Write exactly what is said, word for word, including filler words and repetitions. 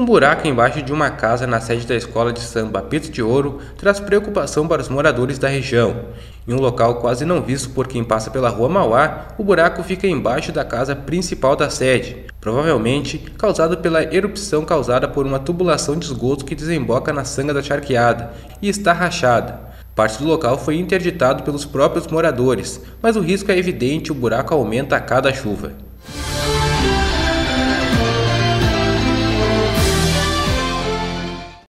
buraco embaixo de uma casa na sede da escola de samba Apito de Ouro traz preocupação para os moradores da região. Em um local quase não visto por quem passa pela rua Mauá, o buraco fica embaixo da casa principal da sede, provavelmente causado pela erupção causada por uma tubulação de esgoto que desemboca na Sanga da Charqueada e está rachada. Parte do local foi interditado pelos próprios moradores, mas o risco é evidente e o buraco aumenta a cada chuva.